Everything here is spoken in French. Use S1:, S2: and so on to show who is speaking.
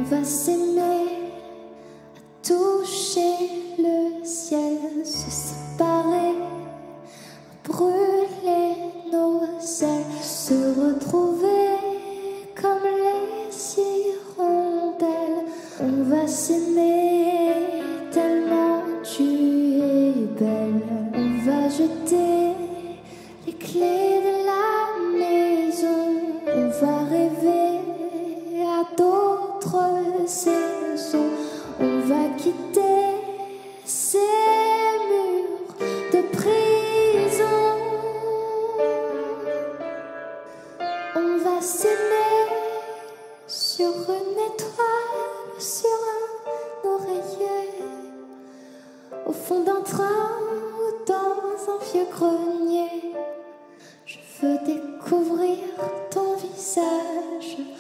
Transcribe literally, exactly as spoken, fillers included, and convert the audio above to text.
S1: va s'aimer, à toucher le ciel, se séparer, brûler nos ailes, se retrouver comme les hirondelles. On va s'aimer tellement tu es belle. On va jeter les clés de la maison, on va rêver à d'autres saisons. On va quitter ces murs de prison. On va s'aimer sur une étoile, sur un oreiller, au fond d'un train ou dans un vieux grenier. Je veux découvrir ton visage.